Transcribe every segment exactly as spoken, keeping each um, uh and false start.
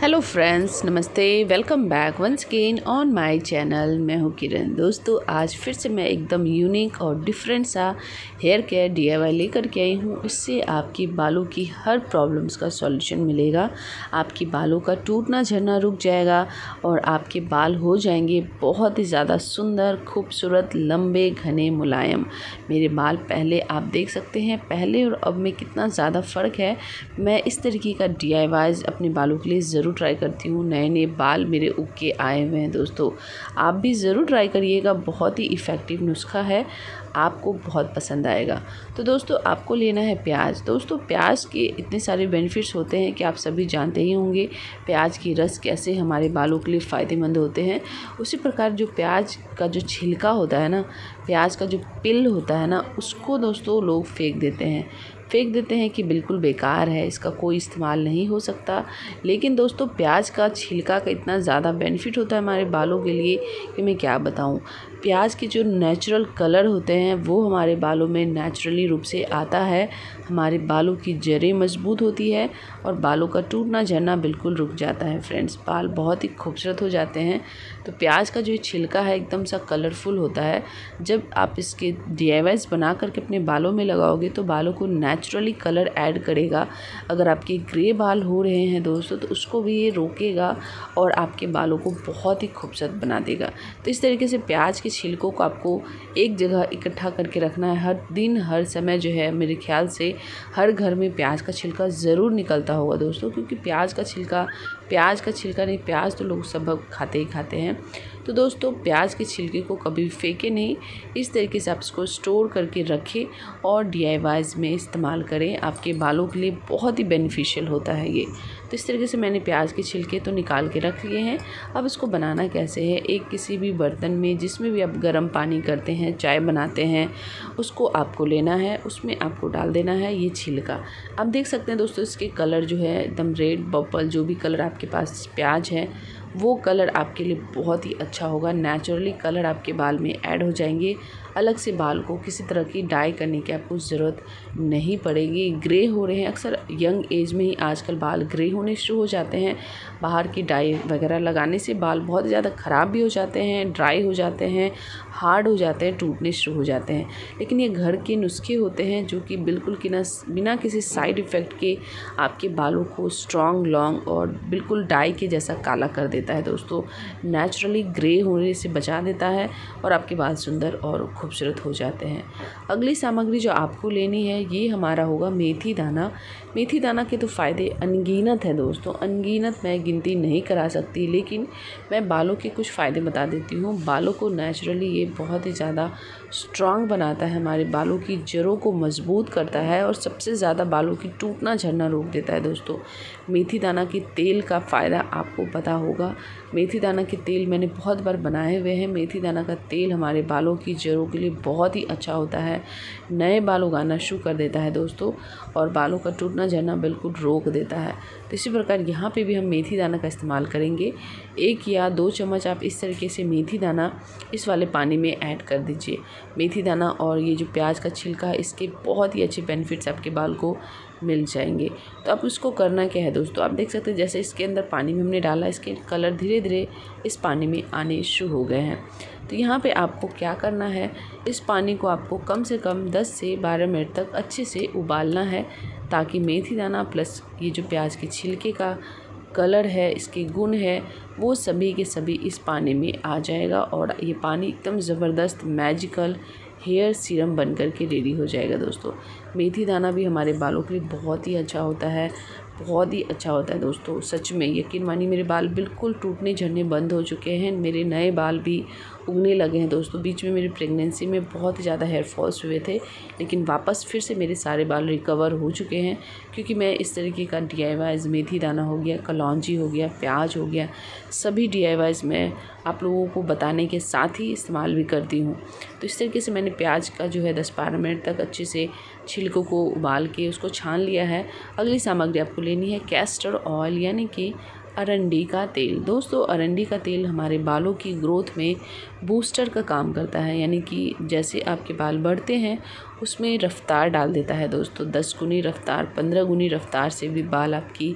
Hello friends, नमस्ते। Welcome back once again on my channel. मैं हूँ किरण। दोस्तों, आज फिर से मैं एकदम यूनिक और डिफरेंट सा हेयर केयर डीआईवाई लेकर के आई हूँ। इससे आपकी बालों की हर प्रॉब्लम्स का सॉल्यूशन मिलेगा। आपकी बालों का टूटना झड़ना रुक जाएगा और आपके बाल हो जाएंगे बहुत ही ज़्यादा सुंदर, खूबसूरत, लंबे, घने, मुलायम। मेरे बाल पहले आप देख सकते हैं, पहले और अब में कितना ज़्यादा फ़र्क है। मैं इस तरीके का डीआईवाईज़ अपने बालों के लिए ज़रूर ट्राई करती हूँ। नए नए बाल मेरे उग के आए हुए हैं। दोस्तों, आप भी ज़रूर ट्राई करिएगा। बहुत ही इफ़ेक्टिव नुस्खा है, आपको बहुत पसंद आएगा। तो दोस्तों, आपको लेना है प्याज। दोस्तों, प्याज के इतने सारे बेनिफिट्स होते हैं कि आप सभी जानते ही होंगे। प्याज की रस कैसे हमारे बालों के लिए फ़ायदेमंद होते हैं। उसी प्रकार जो प्याज का जो छिलका होता है ना, प्याज का जो पिल होता है ना, उसको दोस्तों लोग फेंक देते हैं फेंक देते हैं कि बिल्कुल बेकार है, इसका कोई इस्तेमाल नहीं हो सकता। लेकिन दोस्तों, प्याज का छिलका का इतना ज़्यादा बेनिफिट होता है हमारे बालों के लिए कि मैं क्या बताऊं। प्याज के जो नेचुरल कलर होते हैं वो हमारे बालों में नेचुरली रूप से आता है। हमारे बालों की जड़ें मजबूत होती है और बालों का टूटना झड़ना बिल्कुल रुक जाता है। फ्रेंड्स, बाल बहुत ही खूबसूरत हो जाते हैं। तो प्याज का जो छिलका है एकदम सा कलरफुल होता है। जब आप इसके डीआईवाईज़ बना करके अपने बालों में लगाओगे तो बालों को नेचुरली कलर ऐड करेगा। अगर आपके ग्रे बाल हो रहे हैं दोस्तों, तो उसको भी ये रोकेगा और आपके बालों को बहुत ही खूबसूरत बना देगा। तो इस तरीके से प्याज के छिलकों को आपको एक जगह इकट्ठा करके रखना है। हर दिन हर समय जो है, मेरे ख्याल से हर घर में प्याज का छिलका ज़रूर निकलता होगा दोस्तों, क्योंकि प्याज का छिलका प्याज का छिलका नहीं, प्याज तो लोग सब खाते ही खाते हैं। तो दोस्तों, प्याज के छिलके को कभी फेंके नहीं। इस तरीके से आप इसको स्टोर करके रखें और डीआईवाईज़ में इस्तेमाल करें। आपके बालों के लिए बहुत ही बेनिफिशियल होता है ये। तो इस तरीके से मैंने प्याज के छिलके तो निकाल के रख लिए हैं। अब इसको बनाना कैसे है, एक किसी भी बर्तन में जिसमें भी आप गर्म पानी करते हैं, चाय बनाते हैं, उसको आपको लेना है। उसमें आपको डाल देना है ये छिलका। आप देख सकते हैं दोस्तों, इसके कलर जो है एकदम रेड पर्पल, जो भी कलर आपके पास प्याज है वो कलर आपके लिए बहुत ही अच्छा होगा। नेचुरली कलर आपके बाल में ऐड हो जाएंगे। अलग से बाल को किसी तरह की डाई करने की आपको ज़रूरत नहीं पड़ेगी। ग्रे हो रहे हैं, अक्सर यंग एज में ही आजकल बाल ग्रे होने शुरू हो जाते हैं। बाहर की डाई वगैरह लगाने से बाल बहुत ज़्यादा ख़राब भी हो जाते हैं, ड्राई हो जाते हैं, हार्ड हो जाते हैं, टूटने शुरू हो जाते हैं। लेकिन ये घर के नुस्खे होते हैं जो कि बिल्कुल कि ना बिना किसी साइड इफ़ेक्ट के आपके बालों को स्ट्रॉन्ग, लॉन्ग और बिल्कुल डाई के जैसा काला कर देता है दोस्तों। नेचुरली ग्रे होने से बचा देता है और आपके बाल सुंदर और खूबसूरत हो जाते हैं। अगली सामग्री जो आपको लेनी है ये हमारा होगा मेथी दाना। मेथी दाना के तो फ़ायदे अनगिनत है दोस्तों, अनगिनत मैं गिनती नहीं करा सकती। लेकिन मैं बालों के कुछ फ़ायदे बता देती हूँ। बालों को नेचुरली ये बहुत ही ज़्यादा स्ट्रॉन्ग बनाता है, हमारे बालों की जड़ों को मजबूत करता है और सबसे ज़्यादा बालों की टूटना झड़ना रोक देता है दोस्तों। मेथी दाना के तेल का फ़ायदा आपको पता होगा। मेथी दाना के तेल मैंने बहुत बार बनाए हुए हैं। मेथी दाना का तेल हमारे बालों की जड़ों के लिए बहुत ही अच्छा होता है, नए बाल उगाना शुरू कर देता है दोस्तों और बालों का टूटना झड़ना बिल्कुल रोक देता है। तो इसी प्रकार यहाँ पे भी हम मेथी दाना का इस्तेमाल करेंगे। एक या दो चम्मच आप इस तरीके से मेथी दाना इस वाले पानी में ऐड कर दीजिए। मेथी दाना और ये जो प्याज का छिलका है, इसके बहुत ही अच्छे बेनिफिट्स आपके बाल को मिल जाएंगे। तो अब इसको करना क्या है दोस्तों, आप देख सकते हैं जैसे इसके अंदर पानी में हमने डाला, इसके कलर धीरे धीरे इस पानी में आने शुरू हो गए हैं। तो यहाँ पे आपको क्या करना है, इस पानी को आपको कम से कम दस से बारह मिनट तक अच्छे से उबालना है, ताकि मेथी दाना प्लस ये जो प्याज के छिलके का कलर है, इसके गुण है, वो सभी के सभी इस पानी में आ जाएगा और ये पानी एकदम ज़बरदस्त मैजिकल हेयर सीरम बन कर के रेडी हो जाएगा दोस्तों। मेथी दाना भी हमारे बालों के लिए बहुत ही अच्छा होता है, बहुत ही अच्छा होता है दोस्तों। सच में यकीन मानिए, मेरे बाल बिल्कुल टूटने झड़ने बंद हो चुके हैं। मेरे नए बाल भी उगने लगे हैं दोस्तों। बीच में मेरी प्रेगनेंसी में बहुत ही ज़्यादा हेयर फॉल्स हुए थे, लेकिन वापस फिर से मेरे सारे बाल रिकवर हो चुके हैं, क्योंकि मैं इस तरीके का डीआईवाईज़, मेथी दाना हो गया, कलौंजी हो गया, प्याज हो गया, सभी डीआईवाईज़ मैं आप लोगों को बताने के साथ ही इस्तेमाल भी करती हूँ। तो इस तरीके से मैंने प्याज का जो है दस बारह मिनट तक अच्छे से छिलकों को उबाल के उसको छान लिया है। अगली सामग्री आपको लेनी है कैस्टर ऑयल, यानी कि अरंडी का तेल। दोस्तों, अरंडी का तेल हमारे बालों की ग्रोथ में बूस्टर का काम करता है, यानी कि जैसे आपके बाल बढ़ते हैं उसमें रफ्तार डाल देता है दोस्तों। दस गुनी रफ्तार, पंद्रह गुनी रफ्तार से भी बाल आपकी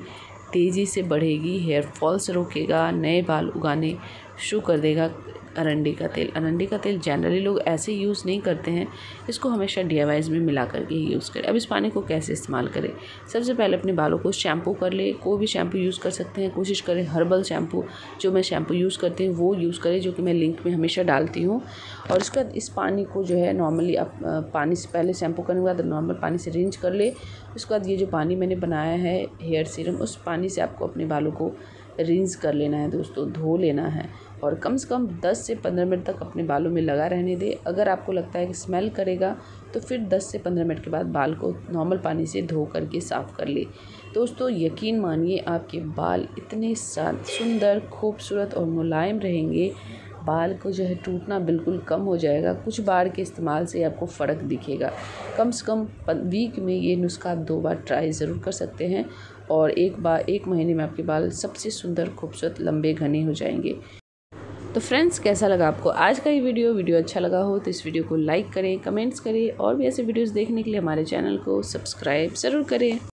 तेज़ी से बढ़ेगी, हेयर फॉल से रोकेगा, नए बाल उगाने शुरू कर देगा। अरंडी का तेल अरंडी का तेल जनरली लोग ऐसे यूज़ नहीं करते हैं, इसको हमेशा डी आई वाईज़ में मिला करके ही यूज़ करें। अब इस पानी को कैसे इस्तेमाल करें? सबसे पहले अपने बालों को शैम्पू कर ले, कोई भी शैम्पू यूज़ कर सकते हैं। कोशिश करें हर्बल शैम्पू, जो मैं शैम्पू यूज़ करती हूँ वो यूज़ करें, जो कि मैं लिंक में हमेशा डालती हूँ। और उसके बाद इस पानी को जो है नॉर्मली आप पानी से पहले शैम्पू करने के बाद नॉर्मल पानी से रिंच कर ले। उसके बाद ये जो पानी मैंने बनाया है हेयर सीरम, उस पानी से आपको अपने बालों को रिंस कर लेना है दोस्तों, धो लेना है और कम से कम दस से पंद्रह मिनट तक अपने बालों में लगा रहने दें। अगर आपको लगता है कि स्मेल करेगा तो फिर दस से पंद्रह मिनट के बाद बाल को नॉर्मल पानी से धो करके साफ़ कर ले। दोस्तों यकीन मानिए आपके बाल इतने सुंदर, खूबसूरत और मुलायम रहेंगे, बाल को जो है टूटना बिल्कुल कम हो जाएगा। कुछ बार के इस्तेमाल से आपको फ़र्क दिखेगा। कम से कम वीक में ये नुस्खा आप दो बार ट्राई ज़रूर कर सकते हैं और एक बार एक महीने में आपके बाल सबसे सुंदर, खूबसूरत, लंबे, घने हो जाएंगे। तो फ्रेंड्स कैसा लगा आपको आज का ये वीडियो? वीडियो अच्छा लगा हो तो इस वीडियो को लाइक करें, कमेंट्स करें और भी ऐसे वीडियोज़ देखने के लिए हमारे चैनल को सब्सक्राइब ज़रूर करें।